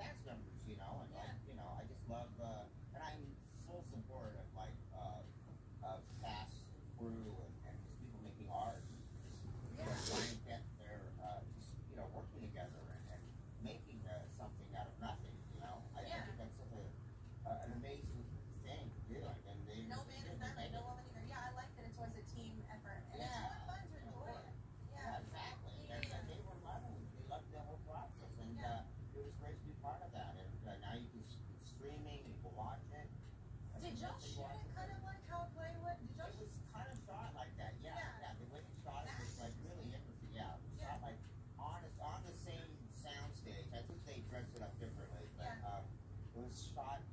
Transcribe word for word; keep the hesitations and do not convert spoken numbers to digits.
cast members, you know, and Yeah. like, you know, I just love, uh, and I'm full support of like, uh, of cast, crew, and, and just people making art, and just, you know, Yeah. trying to get their, uh, just, you know, working together and, and making uh, something out of nothing, you know. I, I Yeah. think that's such a, uh, an amazing thing to do, and, and they No man is done, like no woman either. Yeah, I like that it's always a team effort, and Yeah. it's more fun to enjoy it. Yeah, Yeah. exactly. Yeah. And, and they were loving it. They loved the whole process, and Yeah. uh, it was great to be part of that. And uh, now you can s- it's streaming, and you can watch it. I Did think y'all that's shoot watch it kind of like how Play would? Did y'all It shoot? was kind of shot like that. Yeah, Yeah. yeah. The way they shot it was like really interesting. Yeah, it was Yeah. shot like on on the same sound stage. I think they dressed it up differently, but Yeah. um, it was shot